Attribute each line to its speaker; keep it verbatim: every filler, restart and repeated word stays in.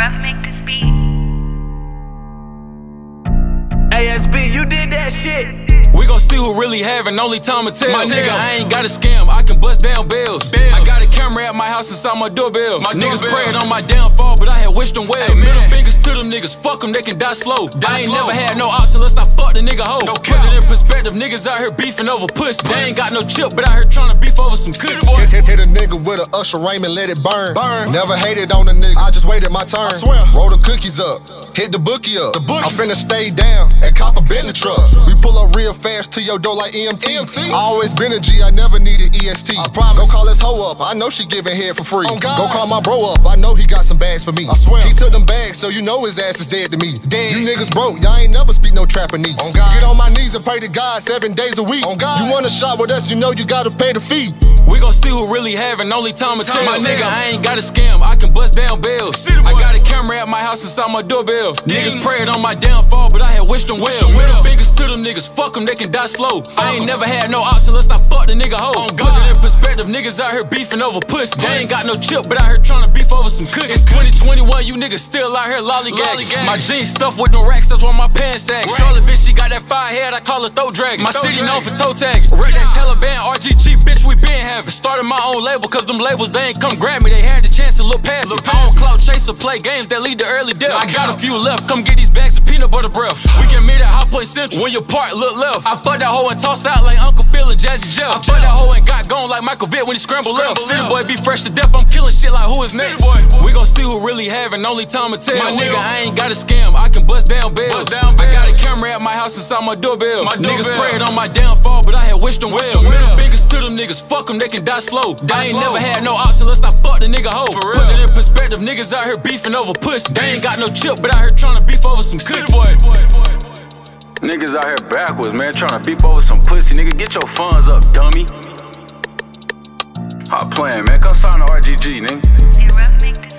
Speaker 1: Ruff make this beat.
Speaker 2: A S B, you did that shit.
Speaker 3: We gon' see who really having, only time will tell.
Speaker 2: My
Speaker 3: Nigga,
Speaker 2: nigga.
Speaker 3: I ain't got a scam, I can bust down bills.
Speaker 2: Bills.
Speaker 3: I got a camera at my house inside my doorbell.
Speaker 2: My
Speaker 3: Niggas
Speaker 2: doorbell.
Speaker 3: prayed on my downfall, but I had wished them well.
Speaker 2: Amen.
Speaker 3: Middle fingers to them niggas, fuck them, they can die slow.
Speaker 2: Die
Speaker 3: I ain't
Speaker 2: slow.
Speaker 3: never had no option unless I fuck the nigga hoe.
Speaker 2: No
Speaker 3: Put
Speaker 2: cap.
Speaker 3: it in perspective, niggas out here beefing over pussy. They ain't got no chip, but out here trying to beef over some cookie.
Speaker 2: boy.
Speaker 4: Hit, hit, hit a nigga with a Usher Raymond, let it burn.
Speaker 2: Burn.
Speaker 4: Never hated on a nigga, I just waited my turn.
Speaker 2: I swear.
Speaker 4: Roll the cookies up, hit the bookie up.
Speaker 2: The bookie.
Speaker 4: I'm finna stay down and cop a Bentley truck. We pull up real fast to your door like E M T.
Speaker 2: E M T.
Speaker 4: I always been a G, I never needed E S T.
Speaker 2: I promise.
Speaker 4: Go call his hoe up, I know she giving head for free.
Speaker 2: On God.
Speaker 4: Go call my bro up, I know he got some bags for me.
Speaker 2: I swear.
Speaker 4: He took them bags, so you know his ass is dead to me.
Speaker 2: Dead.
Speaker 4: You niggas broke, y'all ain't never speak no Trapanese.
Speaker 2: On God.
Speaker 4: Get on my knees and pray to God seven days a week.
Speaker 2: On God.
Speaker 4: You want a shot with us, you know you gotta pay the fee.
Speaker 3: We gon' see who really having, only time will tell.
Speaker 2: Time
Speaker 3: My
Speaker 2: will
Speaker 3: nigga,
Speaker 2: tell.
Speaker 3: I ain't got a scam, I can bust down bills.
Speaker 2: City
Speaker 3: I
Speaker 2: boy.
Speaker 3: got a camera at my house inside my doorbell. Niggas
Speaker 2: Dings.
Speaker 3: prayed on my downfall, but I had wished them well.
Speaker 2: Wished them
Speaker 3: Middle
Speaker 2: well.
Speaker 3: fingers to them niggas, fuck them, they can die slow. I ain't
Speaker 2: 'em.
Speaker 3: never had no option unless I fuck the nigga hoe.
Speaker 2: On
Speaker 3: Put
Speaker 2: God.
Speaker 3: it in perspective, niggas out here beefing over pussy. They ain't got no chip, but out here trying to beef over some cookies. It's twenty twenty-one, you niggas still out here lollygagging.
Speaker 2: Lollygagging.
Speaker 3: My jeans stuffed with no racks, that's why my pants sag.
Speaker 2: Racks.
Speaker 3: Charlotte bitch, she got that fire head, I call her throat dragon. My
Speaker 2: Throat
Speaker 3: city known for
Speaker 2: dragon.
Speaker 3: toe tagging. Wreck that Taliban, R G G, bitch, we been having. Started my own label, cause them labels, they ain't come grab me. They had the chance to look past me.
Speaker 2: Look
Speaker 3: I don't
Speaker 2: past me.
Speaker 3: clout chase or play games that lead to early death. I got a
Speaker 2: count.
Speaker 3: few left, come get these bags of peanut butter breath. We can meet at High Point Central. When your part look left, I fucked that hoe and tossed out like Uncle Phil and Jazzy Jeff. I fucked that hoe and got gone like Michael Vick when he scrambled left.
Speaker 2: Scramble
Speaker 3: City
Speaker 2: left.
Speaker 3: boy be fresh to death, I'm killing shit like who is
Speaker 2: City
Speaker 3: next.
Speaker 2: boy.
Speaker 3: We gon' see who really having, only time will tell.
Speaker 2: My
Speaker 3: nigga,
Speaker 2: nigga.
Speaker 3: I ain't got a scam, I can bust down bills.
Speaker 2: Bust down
Speaker 3: I got a
Speaker 2: bills.
Speaker 3: camera at my house inside my doorbell.
Speaker 2: My
Speaker 3: Niggas
Speaker 2: doorbell.
Speaker 3: prayed on my downfall, but I had wished them
Speaker 2: Wished
Speaker 3: well.
Speaker 2: them
Speaker 3: Middle
Speaker 2: well.
Speaker 3: fingers to them niggas, fuck them, they can die slow.
Speaker 2: Die
Speaker 3: I ain't
Speaker 2: slow.
Speaker 3: never had no option unless I fuck the nigga hoe.
Speaker 2: For
Speaker 3: Put
Speaker 2: real.
Speaker 3: it in perspective, niggas out here beefing over pussy. They ain't got no chip, but out here trying to beef over some
Speaker 2: City
Speaker 3: cookie.
Speaker 2: boy.
Speaker 3: Niggas out here backwards, man, trying to beef over some pussy. Nigga, get your funds up, dummy. Hot playing, man. Come sign the R G G, nigga.
Speaker 1: Ruff make this